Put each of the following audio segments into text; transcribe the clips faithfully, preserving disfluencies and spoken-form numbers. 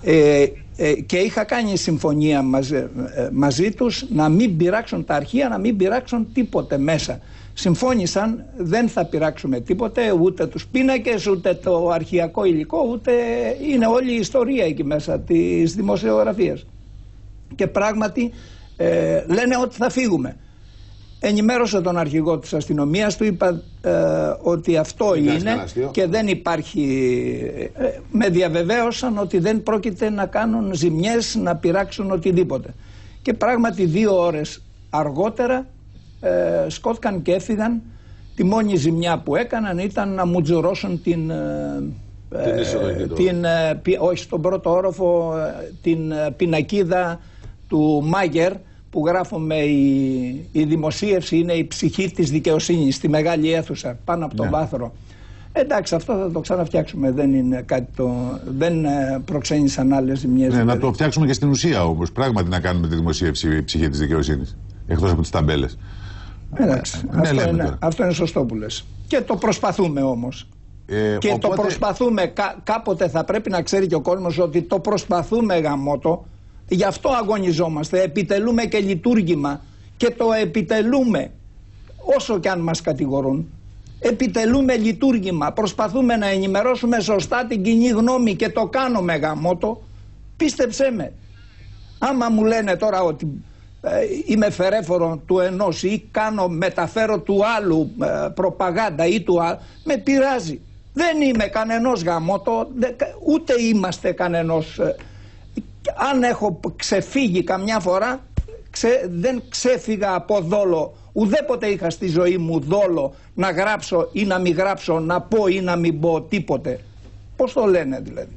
Ε, ε, και είχα κάνει συμφωνία μαζί, ε, μαζί τους να μην πειράξουν τα αρχεία, να μην πειράξουν τίποτε μέσα. Συμφώνησαν, δεν θα πειράξουμε τίποτε, ούτε τους πίνακες, ούτε το αρχειακό υλικό, ούτε είναι όλη η ιστορία εκεί μέσα της δημοσιογραφίας. Και πράγματι ε, λένε ότι θα φύγουμε. Ενημέρωσα τον αρχηγό της αστυνομίας, του είπα ε, ότι αυτό είναι, είναι και δεν υπάρχει, ε, με διαβεβαίωσαν ότι δεν πρόκειται να κάνουν ζημιές, να πειράξουν οτιδήποτε. Και πράγματι δύο ώρες αργότερα ε, σκόθηκαν και έφυγαν. Τη μόνη ζημιά που έκαναν ήταν να μουτζουρώσουν την, ε, την ε, πι, όχι στον πρώτο όροφο, την ε, πινακίδα του Μάγερ, που γράφουμε η, η δημοσίευση είναι η ψυχή της δικαιοσύνης στη μεγάλη αίθουσα πάνω από το ναι. βάθρο. Εντάξει, αυτό θα το ξαναφτιάξουμε, δεν είναι κάτι το, δεν προξένησαν άλλες ζημιές. Ναι, να το φτιάξουμε και στην ουσία όμως, πράγματι να κάνουμε τη δημοσίευση η ψυχή της δικαιοσύνης, εκτός από τις ταμπέλες. Εντάξει, ναι, αυτό, είναι, αυτό είναι σωστό που λες. Και το προσπαθούμε όμως. Ε, και οπότε... το προσπαθούμε, κά, κάποτε θα πρέπει να ξέρει και ο κόσμος ότι το προσπαθούμε γαμώτο. Γι' αυτό αγωνιζόμαστε, επιτελούμε και λειτουργήμα και το επιτελούμε όσο και αν μας κατηγορούν. Επιτελούμε λειτουργήμα, προσπαθούμε να ενημερώσουμε σωστά την κοινή γνώμη και το κάνουμε γαμώτο. Πίστεψέ με, άμα μου λένε τώρα ότι ε, είμαι φερέφωρο του ενός ή κάνω μεταφέρω του άλλου ε, προπαγάνδα ή του άλλου, με πειράζει. Δεν είμαι κανενός γαμώτο, δε, ούτε είμαστε κανενός. Ε, αν έχω ξεφύγει καμιά φορά, ξε, δεν ξέφυγα από δόλο. Ουδέποτε είχα στη ζωή μου δόλο να γράψω ή να μην γράψω, να πω ή να μην πω τίποτε. Πώς το λένε δηλαδή.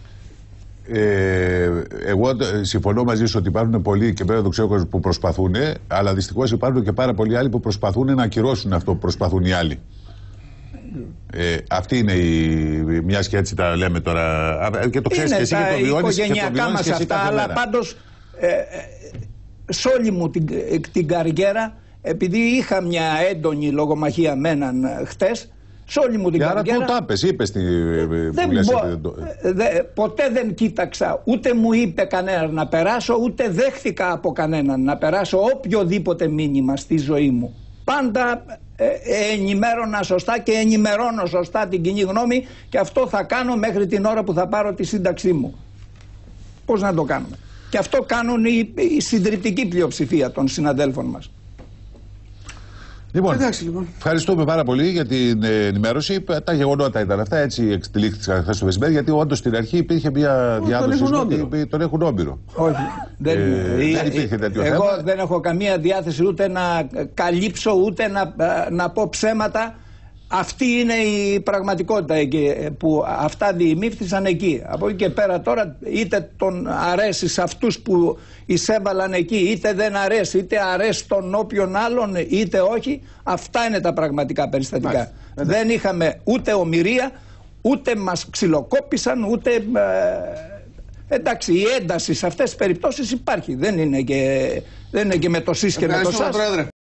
Ε, εγώ συμφωνώ μαζί σου ότι υπάρχουν πολλοί και βέβαια το ξέρω που προσπαθούν, αλλά δυστυχώς υπάρχουν και πάρα πολλοί άλλοι που προσπαθούν να ακυρώσουν αυτό που προσπαθούν οι άλλοι. Ε, αυτή είναι η. Μια και έτσι τα λέμε τώρα. Και το ξέρεις και εσύ και το βιώνεις. Είναι τα οικογενειακά μας αυτά, αλλά πάντως ε, ε, σε όλη μου την, την καριέρα, επειδή είχα μια έντονη λογομαχία με έναν χτες, σε όλη μου την και καριέρα. Άρα του τάπες, είπες τη. Δεν μπο, δε, ποτέ δεν κοίταξα, ούτε μου είπε κανέναν να περάσω, ούτε δέχθηκα από κανέναν να περάσω οποιοδήποτε μήνυμα στη ζωή μου. Πάντα ε, ε, ενημέρωνα σωστά και ενημερώνω σωστά την κοινή γνώμη και αυτό θα κάνω μέχρι την ώρα που θα πάρω τη σύνταξή μου. Πώς να το κάνουμε. Και αυτό κάνουν η, η συντριπτική πλειοψηφία των συναδέλφων μας. Λοιπόν, εντάξει, λοιπόν, ευχαριστούμε πάρα πολύ για την ενημέρωση. Τα γεγονότα ήταν αυτά, έτσι εξελίχθηκαν χθες το μεσημέρι, γιατί όντως στην αρχή υπήρχε μια διάδοση ότι τον έχουν όμπειρο. Όχι, δεν, ε, δεν υπήρχε τέτοιο εγώ θέμα. Δεν έχω καμία διάθεση ούτε να καλύψω ούτε να, να πω ψέματα. Αυτή είναι η πραγματικότητα εκεί, που αυτά διημήφθησαν εκεί. Από εκεί και πέρα τώρα είτε τον αρέσει σε αυτούς που εισέβαλαν εκεί, είτε δεν αρέσει, είτε αρέσει τον όποιον άλλον, είτε όχι. Αυτά είναι τα πραγματικά περιστατικά. Μάλιστα. Δεν είχαμε ούτε ομηρία, ούτε μας ξυλοκόπησαν, ούτε... Ε, εντάξει, η ένταση σε αυτές τις περιπτώσεις υπάρχει. Δεν είναι και, δεν είναι και με το σεις και με το σας.